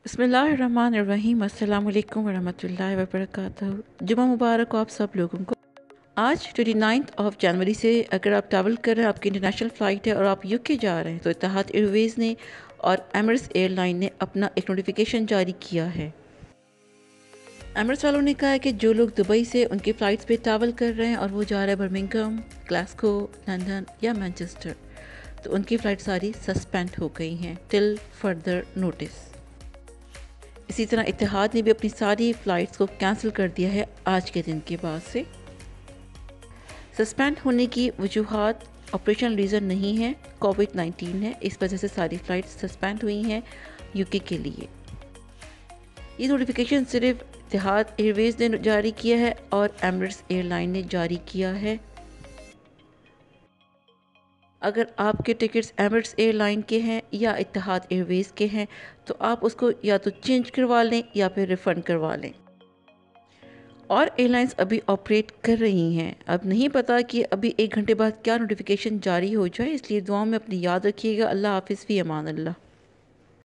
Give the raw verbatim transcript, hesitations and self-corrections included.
बिस्मिल्लाहिर्रहमानिर्रहीम। अस्सलाम वालेकुम वरहमतुल्लाहि वबरकातुहू। जुम्मा मुबारक हो आप सब लोगों को। आज उनतीस ऑफ जनवरी से अगर आप ट्रैवल कर रहे हैं, आपकी इंटरनेशनल फ़्लाइट है और आप यूके जा रहे हैं, तो इत्तेहाद एयरवेज़ ने और एमिरेट्स एयरलाइन ने अपना एक नोटिफिकेशन जारी किया है। एमिरेट्स वालों ने कहा है कि जो लोग दुबई से उनकी फ़्लाइट्स पे ट्रैवल कर रहे हैं और वो जा रहे हैं बर्मिंघम, ग्लासगो, लंदन या मैनचेस्टर, तो उनकी फ़्लाइट सारी सस्पेंड हो गई हैं टिल फर्दर नोटिस। इसी तरह इत्तेहाद ने भी अपनी सारी फ़्लाइट्स को कैंसिल कर दिया है आज के दिन के बाद से। सस्पेंड होने की वजूहात ऑपरेशनल रीज़न नहीं है, कोविड नाइन्टीन है, इस वजह से सारी फ़्लाइट्स सस्पेंड हुई हैं यूके के लिए। ये नोटिफिकेशन सिर्फ इत्तेहाद एयरवेज़ ने जारी किया है और एमिरेट्स एयरलाइन ने जारी किया है। अगर आपके टिकट्स एमिरेट्स एयरलाइन के हैं या इत्तेहाद एयरवेज़ के हैं, तो आप उसको या तो चेंज करवा लें या फिर रिफ़ंड करवा लें। और एयरलाइंस अभी ऑपरेट कर रही हैं। अब नहीं पता कि अभी एक घंटे बाद क्या नोटिफिकेशन जारी हो जाए, इसलिए दुआओं में अपनी याद रखिएगा। अल्लाह हाफ़िज़, फ़ी अमान अल्लाह।